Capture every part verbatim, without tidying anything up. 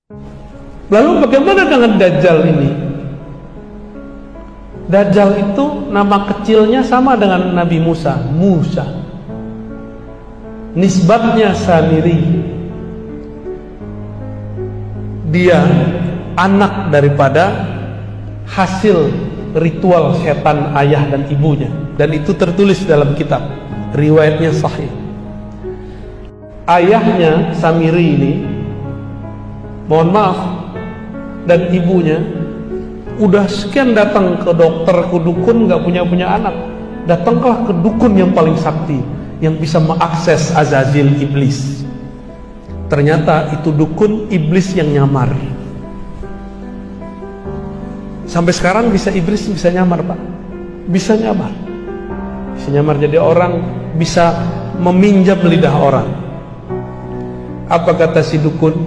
Lalu bagaimana dengan Dajjal ini? Dajjal itu nama kecilnya sama dengan Nabi Musa, Musa. Nisbatnya Samiri. Dia anak daripada hasil ritual setan ayah dan ibunya, dan itu tertulis dalam kitab, riwayatnya sahih. Ayahnya Samiri ini, mohon maaf, dan ibunya udah sekian datang ke dokter, ke dukun, nggak punya punya anak. Datanglah ke dukun yang paling sakti, yang bisa mengakses Azazil iblis. Ternyata itu dukun iblis yang nyamar. Sampai sekarang bisa iblis bisa nyamar, Pak. Bisa nyamar. Bisa nyamar jadi orang, bisa meminjam lidah orang. Apa kata si dukun?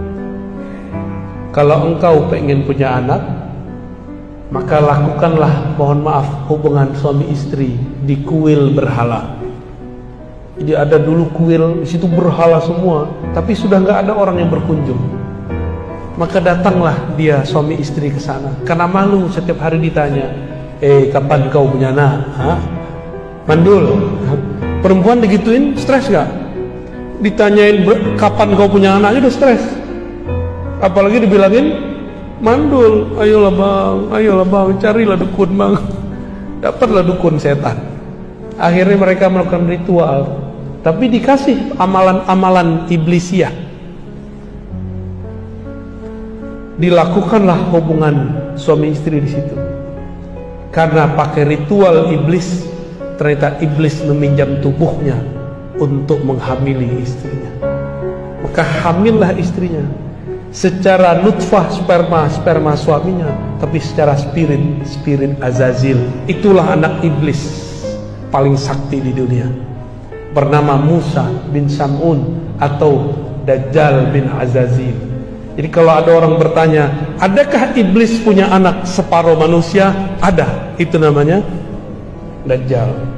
Kalau engkau pengen punya anak, maka lakukanlah, mohon maaf, hubungan suami istri di kuil berhala. Jadi ada dulu kuil, di situ berhala semua, tapi sudah nggak ada orang yang berkunjung. Maka datanglah dia suami istri ke sana, karena malu setiap hari ditanya, eh kapan kau punya anak? Hah? Mandul. Perempuan digituin stres nggak? Ditanyain kapan kau punya anak aja udah stres. Apalagi dibilangin mandul, ayolah bang, ayolah bang, carilah dukun bang. Dapatlah dukun setan. Akhirnya mereka melakukan ritual, tapi dikasih amalan-amalan iblisiah. Dilakukanlah hubungan suami istri di situ. Karena pakai ritual iblis, ternyata iblis meminjam tubuhnya untuk menghamili istrinya. Maka hamillah istrinya. Secara nutfah sperma sperma suaminya, tapi secara spirit spirit Azazil. Itulah anak iblis paling sakti di dunia, bernama Musa bin Sam'un atau Dajjal bin Azazil. Jadi kalau ada orang bertanya, adakah iblis punya anak separuh manusia? Ada, itu namanya Dajjal.